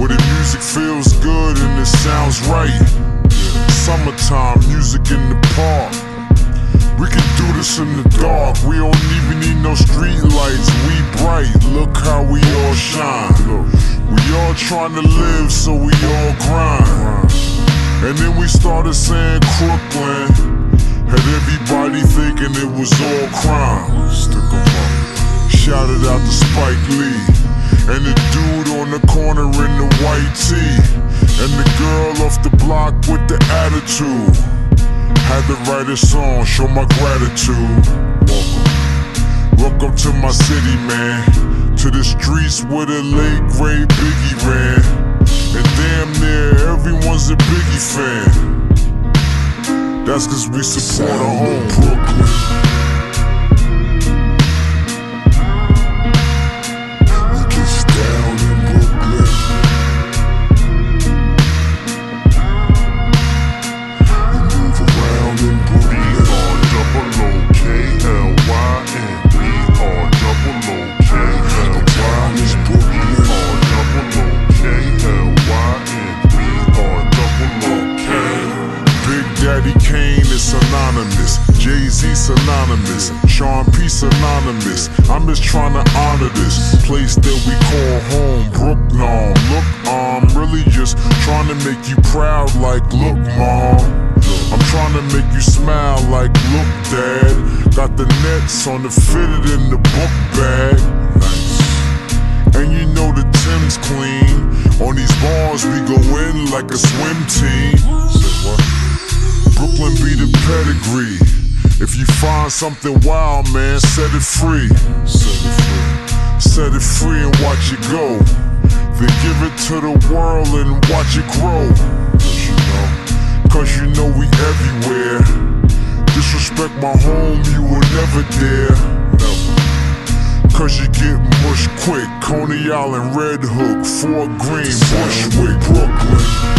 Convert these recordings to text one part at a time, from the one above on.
where the music feels good and it sounds right. Summertime music in the park. We can do this in the dark. We don't even need no street lights. We bright, look how we all shine. We all trying to live, so we all grind. And then we started saying Crooklyn. Had everybody thinking it was all crime. Shouted out to Spike Lee and the dude on the corner in the white tee, and the girl off the block with the attitude. Had to write a song, show my gratitude. Welcome to my city, man. To the streets where the late great Biggie ran. And damn near everyone's a Biggie fan. That's cause we support our home Brooklyn. Synonymous, Jay-Z synonymous, Sean P synonymous. I'm just trying to honor this place that we call home, Brooklyn. Look, I'm really just trying to make you proud, like, look, mom. I'm trying to make you smile, like, look, dad. Got the nets on the fitted in the book bag. Nice. And you know the Tim's clean. On these bars we go in like a swim team. Say what? Brooklyn be the pedigree. If you find something wild, man, set it free. Set it free. Set it free and watch it go. Then give it to the world and watch it grow. Cause you know we everywhere. Disrespect my home, you will never dare. Never. Cause you get mushed quick. Coney Island, Red Hook, Fort Greene, Bushwick, Brooklyn.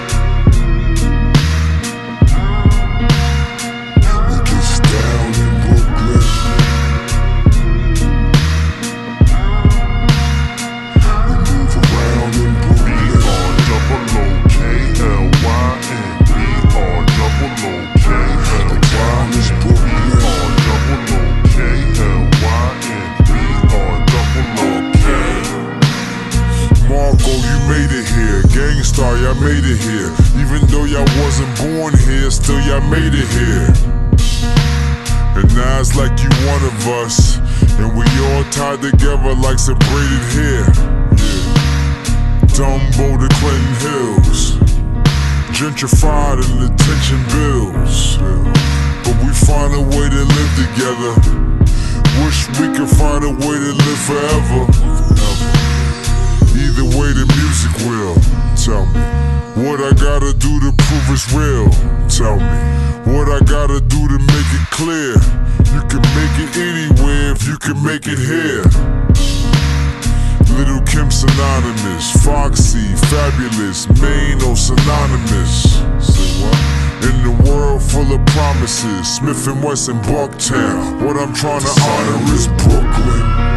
Gangstar, y'all made it here. Even though y'all wasn't born here, still y'all made it here. And now it's like you one of us, and we all tied together like some braided hair. Yeah. Dumbo to Clinton Hills, gentrified and attention bills. But we find a way to live together. Wish we could find a way to live forever. Either way the music will. Tell me what I gotta do to prove it's real. Tell me what I gotta do to make it clear. You can make it anywhere if you can make it here. Little Kim synonymous, Foxy, Fabulous, Mano synonymous. Say what? In the world full of promises, Smith and Wesson, Bucktown. What I'm trying to honor is Brooklyn.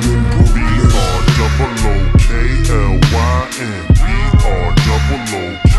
KLYN, we are double O.